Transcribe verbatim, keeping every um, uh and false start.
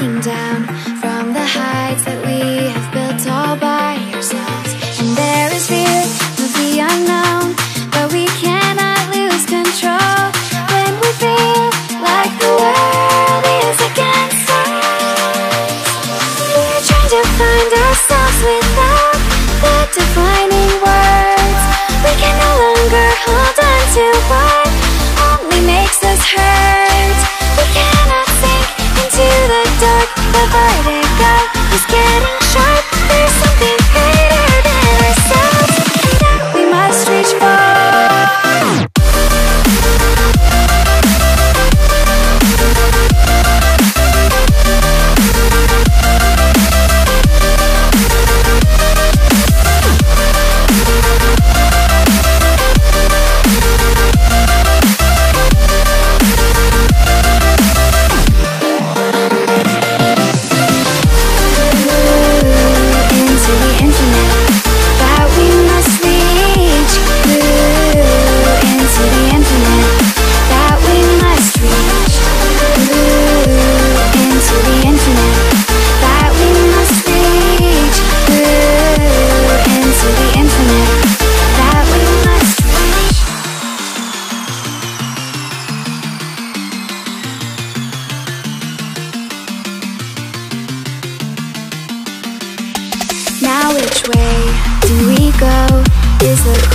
looking down from the heights that we have built all by ourselves. And there is fear of the unknown, but we cannot lose control when we feel like the world is against us. We're trying to find ourselves without the defining words. We can no longer hold on to what only makes us hurt. We cannot sink into the dark. The vertigo is getting sharp. There's something greater than ourselves that we must reach for. Now which way do we go is the